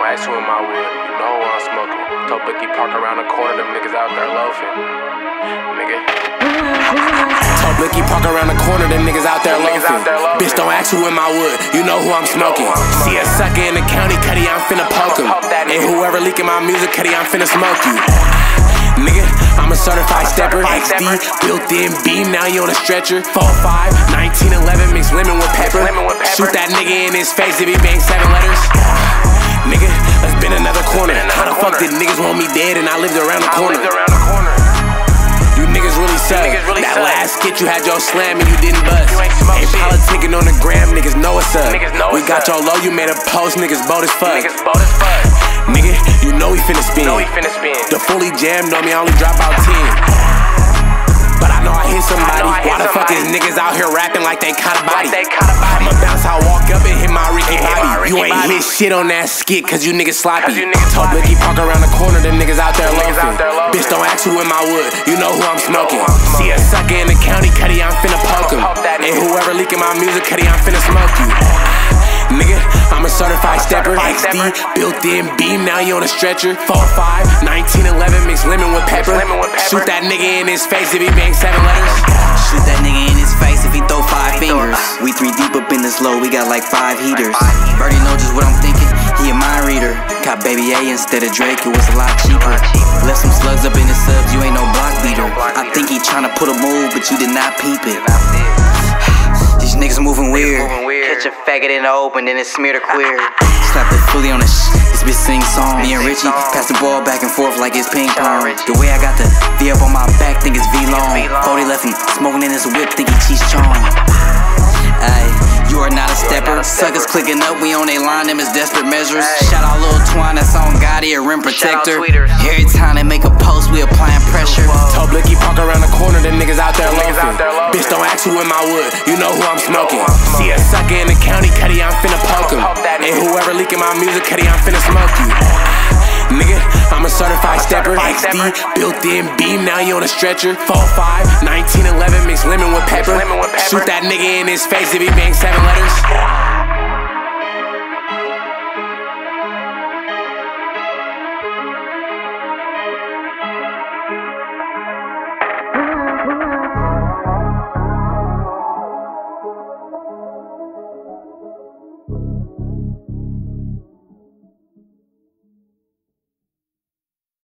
ask who in my wood, you know who I'm smoking. Told Blicky park around the corner, them niggas out there loafing. Nigga. Told Blicky park around the corner, them niggas out there loafing. Bitch, don't ask who in my wood, you know who I'm smoking. See a sucker in the county, cutty, I'm finna poke him. And whoever leaking my music, cutty, I'm finna smoke you. Nigga, I'm a certified stepper. XD, built-in beam, now you on a stretcher. 4-5, 1911, mixed lemon with pepper. Shoot that nigga in his face if he bangs 7 letters. Nigga, let's bend another corner. How the fuck did niggas want me dead and I lived around the corner? You niggas really suck. That last skit you had your slam and you didn't bust. Ain't politicking on the gram, niggas know what's up. We got your low, you made a post, niggas bold as fuck. Nigga, you know we finna spin. The fully jam know me, I only drop out 10. But I know I hit somebody. Why the fuck is niggas out here rapping like they caught a body? I'ma bounce, I walk up and hit my Ricky Bobby. You ain't hit shit on that skit cause you niggas sloppy. Told Blicky park around the corner, them niggas out there loafing. Bitch, don't ask who in my wood, you know who I'm smoking. See a sucker in the county, cutty, I'm finna poke him. And whoever leaking my music, cutty, I'm finna smoke you. Nigga, I'm a certified stepper. XD, built-in beam, now you on a stretcher. 4-5, 1911, mixed lemon with pepper. Shoot that nigga in his face if he bangs 7 letters. Shoot that nigga in his face if he throw 5 fingers. We 3 deep up in this low, we got like 5 heaters. Birdie know just what I'm thinking, he a mind reader. Caught Baby A instead of Drake, it was a lot cheaper. Left some slugs up in his subs, you ain't no block beater. I think he tryna put a move, but you did not peep it. These niggas moving weird. Catch a faggot in the open, then it smeared a queer. Slap it fully on the this bitch sing song. Me and Richie pass the ball back and forth like it's ping pong. The way I got the V up on my back, think it's V long. 40 left him smoking in his whip, think he cheese chong. Ayy, you are not a stepper. Suckers clicking up, we on they line, them is desperate measures. Shout out Lil Twine, that's on Gotti, a rim protector. Every time they make a post, we applying pressure. Told Blicky park around the corner, them niggas out there loafing. Bitch, don't ask who in my wood, you know who I'm smoking. See a sucker in the county, cutty, I'm finna poke him. And whoever leaking my music, cutty, I'm finna smoke you. Nigga, I'm a certified stepper. XD, built-in beam, now you on a stretcher. 4-5, 1911, mixed lemon with pepper. Shoot that nigga in his face if he bangs 7 letters.